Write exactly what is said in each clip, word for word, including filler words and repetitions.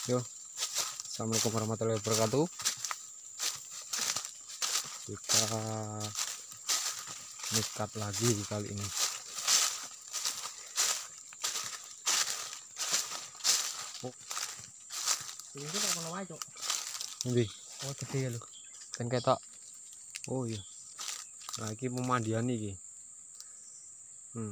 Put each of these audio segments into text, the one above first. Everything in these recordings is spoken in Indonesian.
Yo, assalamualaikum warahmatullahi wabarakatuh. Kita nikat lagi kali ini. Oh, ini kok kono wae, Cuk. Endi? Oh, gede lho. Ten ketok. Oh iya. Nah, iki pemandian iki. Hmm.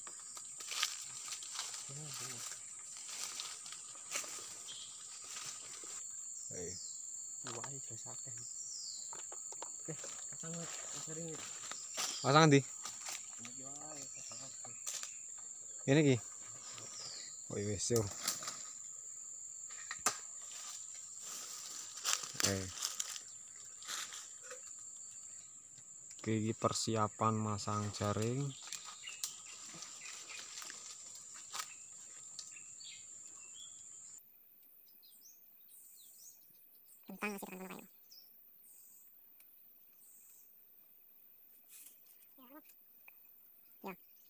Eh, Wae jelas akeh. Oke, pasang sering iki. pasang ndi? Ini iki. Oh iya wis yo. Eh. Oke, iki persiapan masang jaring. Tentang masih tekan kono kae. Ya.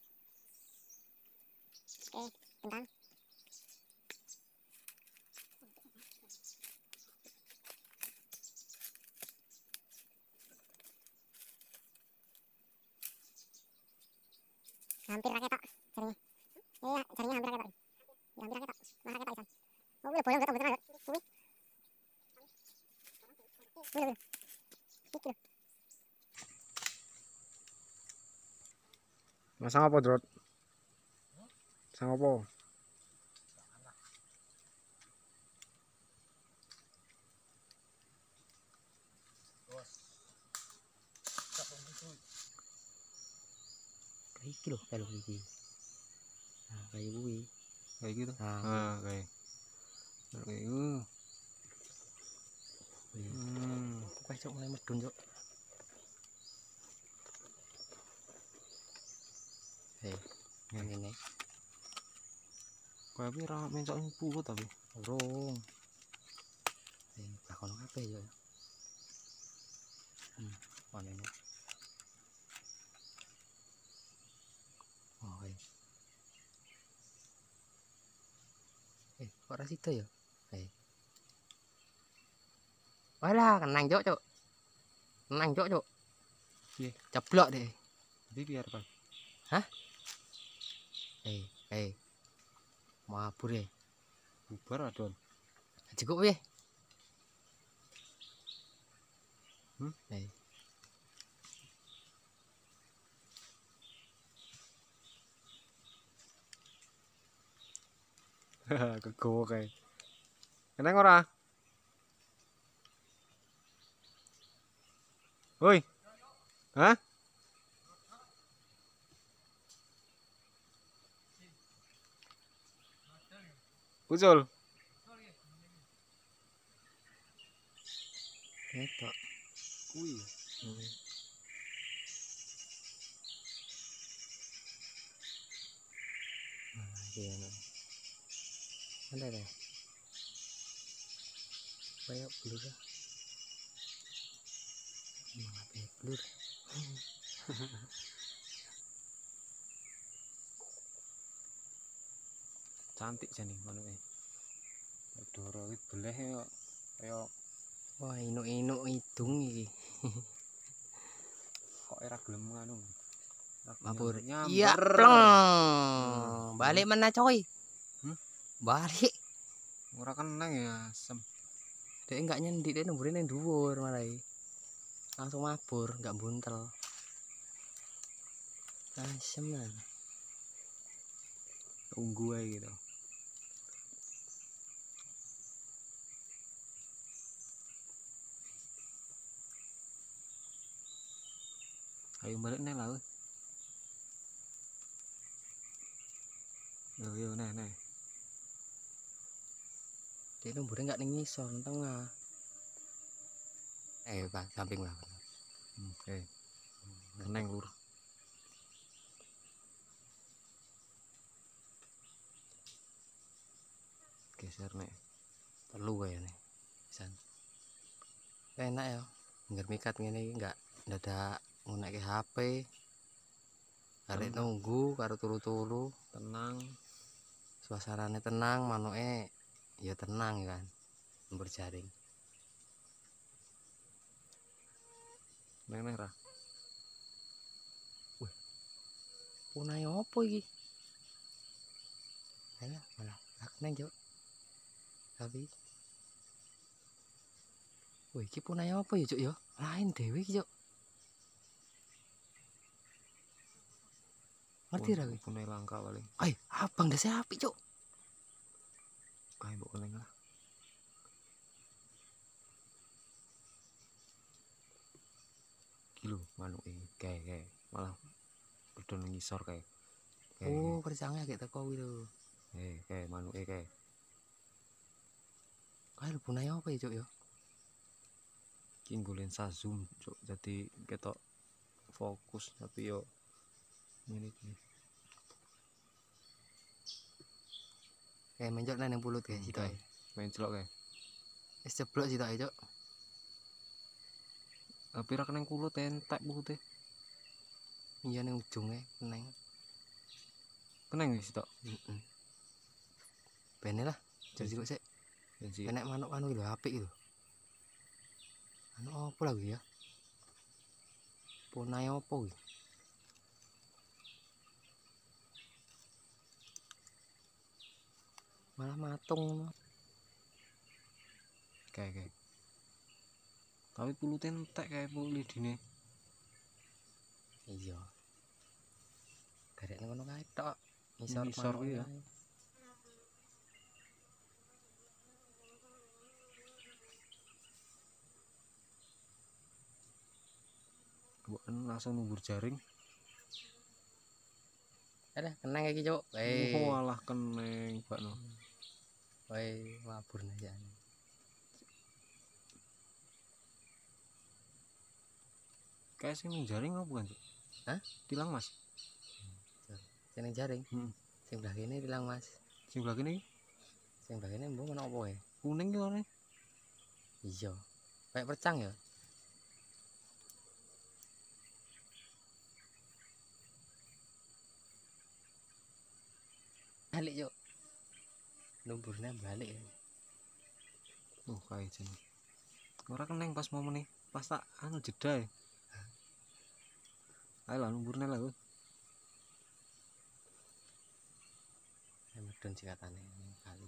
Oke, tentang. Hampir rakyat tok jaringnya. Iya, jaringnya hampir rakyat tok. Ya, hampir rakyat tok. Mah rakyat tok isan. Oh, udah bolong ketok betul. Kuwi. Udah, udah. Iki lho. Masang apa, Drot? Masang apa? Kayak iki lho, kayak iki. Nah, kayak kuwi. Kayak gitu. Nah, Nah, kayak. Nah, kayak gitu. Hmm. Kayak Cuk mulai medun, Cuk. Hei, ngene. Kayak pira mencok pupu tapi. Urung. Hei, lah kono kabeh yo. Hmm, kono ini. Oh, hei. Eh, kok ra sida ya? Hei. Walah, kenang, Cuk, Cuk. Kenang, Cuk, Cuk. Piye? Ceblok deh. Jadi biar apa? Hah? Hei, hei. Mabur ya. Bubar adon. Cukup piye? Hmm? Hei. Kegowo kae. Kenang ora? Woi. Hah? Usul. Ketok. Kuwi. Hmm. Nah, iya no. Ada deh. Kayak blur lah. Mati blur. Cantik jane manuke. Doro iki beleh yo kaya Wah, inuk-inuk hidung iki. kok ora gelem nganu. Mabur. Nyamber. Iya, plong. Balik mana coy? Hmm? Balik. Ora kenang ya asem. Dia enggak nyendik, dia nemburin yang dhuwur malah. Langsung mabur, enggak buntel. Asem lah. Tunggu ae gitu. Ayo balik nih lah. Yo yo nih nih. Dia nemburin enggak ning ngisor, nang tengah. Eh, Bang, samping lah. Oke. Keneng lur. Geser nih. Perlu ya nih. Pisan. Enak ya. Ngger mikat ngene iki enggak dadak ngunekke H P. Arek Hmm. nunggu karo turu-turu, Tenang. suasanane tenang, manuke ya tenang kan lembur jaring. Neng neng ra. Punai opo iki? Alah malah aku neng Cuk. Tapi wih iki punai opo ya Cuk ya? Lain dhewe iki Cuk. Ngerti ra kowe? Punai langka paling. Ai, abang dasi apik Cuk. Ayo mbok neng lah. Kilo manuk iki kae kae malah udah ngisor kae. Kae. Oh, percangnya kayak teko kuwi lho. Eh, kae manuke kae. Kae lho punai opo ya Cuk ya? Iki nggo lensa zoom, Cuk. Jadi ketok fokus tapi yo ngene iki. Kayak menjok nang pulut kayak Hmm, situ kae. ae. Main celok kae. Wis ceblok situ ae Cuk. Tapi ra keneng kulut entek kulute. Iya ning ujunge neng. Keneng wis tok. Heeh. Bene lah, jadi kok sik. Janji. Enek manuk anu lho apik lho. Anu opo lah kuwi ya? Punai opo kuwi? Malah matung. Kae kae. Tapi kulute entek kae lidine. Iya. Garek ngono kae tok. Ngisor Ngisor kuwi ya. kae. Bukan langsung numbur jaring. Ada kenang iki Cuk. Eh. Oh, alah keneng bakno. Wae mabur aja. Kayak sing ning jaring apa bukan, Cuk? Hah? Tilang Mas. Sing jaring. Heeh. Sing belah kene bilang Mas. Sing belah kene iki Sing belah kene mbok ono apa ya? kuning ki warnane. Iya. Kayak percang ya. Balik yuk. Numburnya balik ya. Oh, kae jen. Ora keneng pas momen pas tak anu jeda. Ya. Ayo lah numburne lah, Gus. Medun sikatane kali.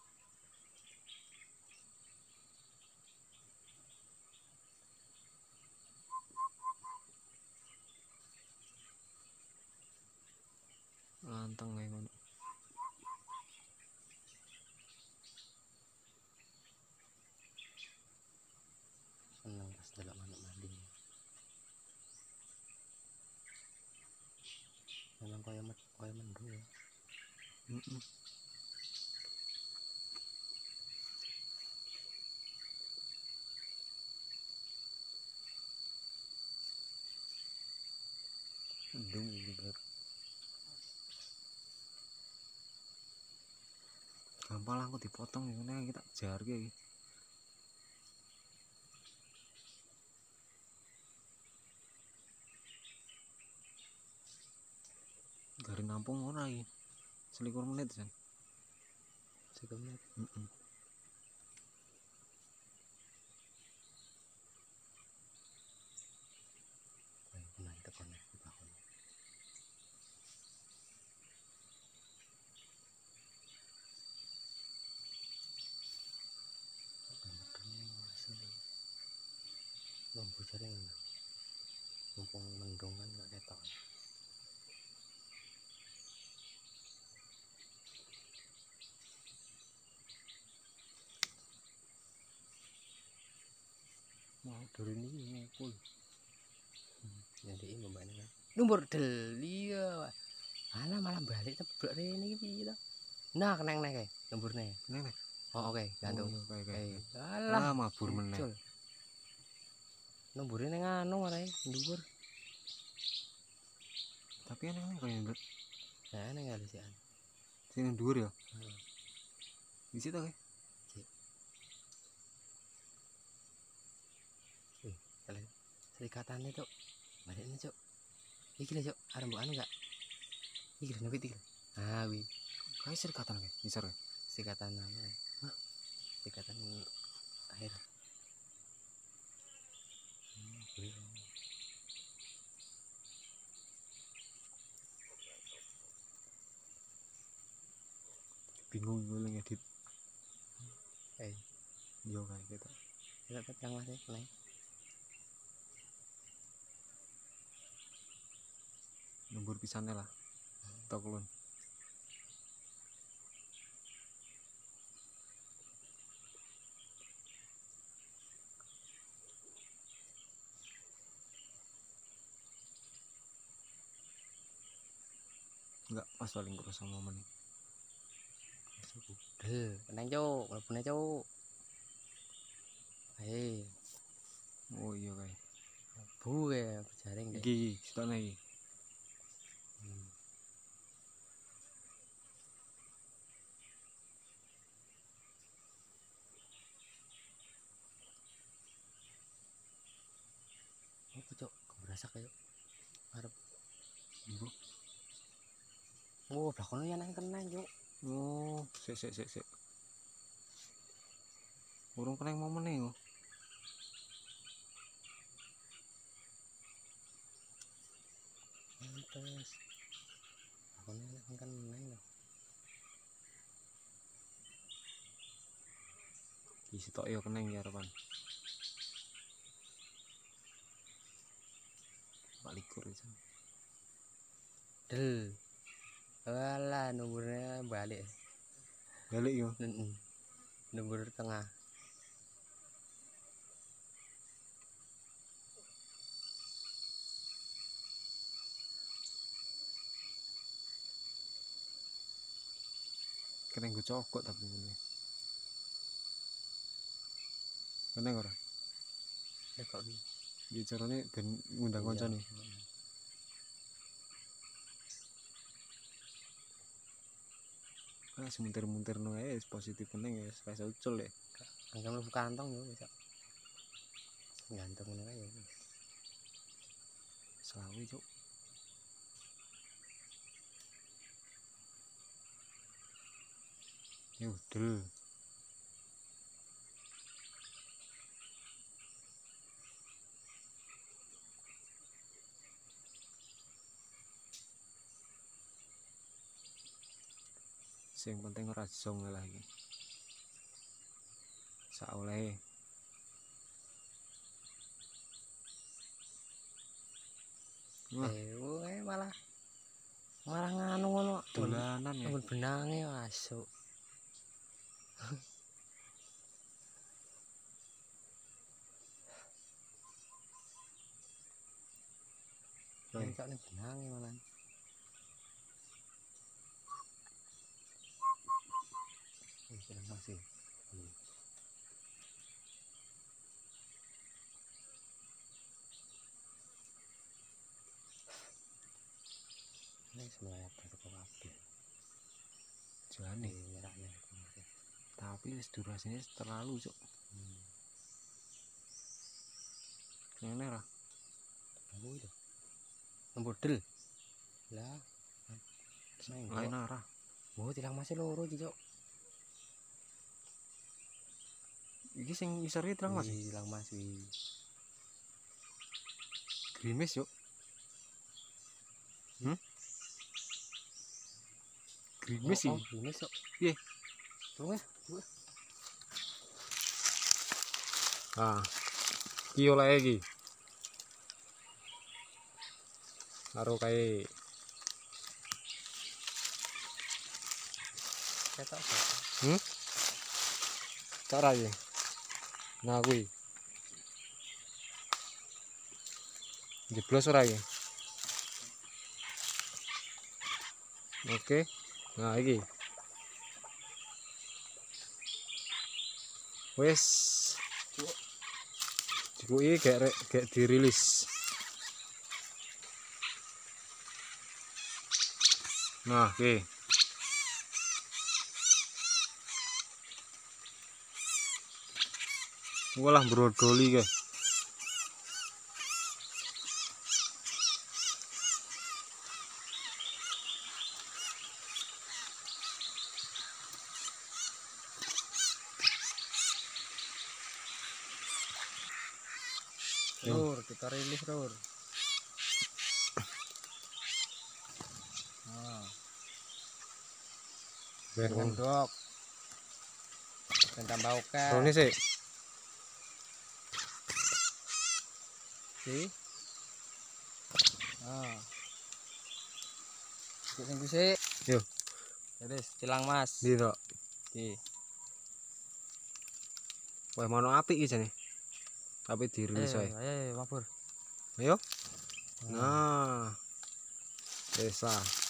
Lanteng ae ngono. Seneng pas delok manuk mandi. Memang kaya med kaya mendung ya. Heeh. Mendung iki bener. Gampang lah aku dipotong ngene kita jarke iki. Gari nampung ora iki. Selikur menit jan. Sego menit. Heeh. Kaya pernah tekan di bakul. Lampu jaring. Mumpung mendung kan gak ketok. Mau dari ini ngumpul. Jadi ini mbaknya kan. Numbur del iya. Alah malah balik ceblok rene iki piye to? Nah, keneng nek kae numburne. Neng neng. Oh oke, gantung. Oh, kae kae. Eh, alah Ah, mabur meneh. muncul. Numbure ning anu arek dhuwur. Tapi kan emang kaya ndek Nah, ning kali sih. sing dhuwur ya. Heeh. Di situ kae. Kalian serikatannya Cuk. Baliknya Cuk. Iki lho Cuk, arep mbok anu gak? Iki lho nepit iki. Ah, wi. Kae serikatan kae, ngisor kae. Serikatan anu. Hah? ikatan air. Hmm, boleh. Bingung gue ngedit. Eh, Yo kayak gitu. kita tekan masih naik. Lembur pisannya lah. Tok lun. Enggak, pas paling kerasa momen nih. Del, tenang cuk, mlebune cuk. Hei, Oh iya kayak. bu ya jaring deh. Iki, sitone iki. Hmm. Apa cuk, keberasa kayak arep. Ibu. Oh, belakangnya yang nang tenang cuk. Oh, sik sik sik sik. Urung kena momen nih. Oh. Pantes. Belakangnya nang tenang loh. Di sitok yo kena ya harapan. Balikur itu. Del. Walah, nomornya balik. Balik yo. Heeh. Nomor tengah. Kena gue cokok tapi ini. Kena ora? Eh kok iki? Di carane ben ngundang kanca nih. Nah, semuntir-muntir no ae positif penting ya, supaya ucul ya. Angkat mlebu kantong yo bisa. Gantung ngono ae ya. Selawi, Cuk. Yo, del. Sing penting ora zong lah iki. Sak oleh. Wah, Eh, woe malah malah nganu ngono. dolanan ya. Ampun benange masuk. Oi. Kok nek benange malah. Wis masih. Hmm. Ini semuanya terkok kabeh. Jane. Nyerahnya. Tapi durasinya terlalu, Cuk. Hmm. Ngene ra. Aku itu. Nembodel. Lah. Neng. Lain arah. Oh, tilang masih loro iki, Cuk. Iki sing isor iki terang Mas. Tilang Mas wi. Grimis, Cuk. Hmm? Grimis sih. Oh, grimis kok. Piye? Lu ya? Ah. Iki oleh iki. Karo kae Ketok. hmm? Cara iki. Nah kuwi. Jeblos ora iki? Oke. Nah iki. Wes. Cukuki gak rek gak dirilis. Nah, oke. Walah brodoli ke. Lur, kita rilis lur. Nah, biar wong dok. Dan tambah oke. ini sih Si. Nah. Sing sih. yo Terus cilang Mas. di tok Di. wah mono api iki jane tapi dirilis Ayo, wae ayo, mabur. ayo nah desa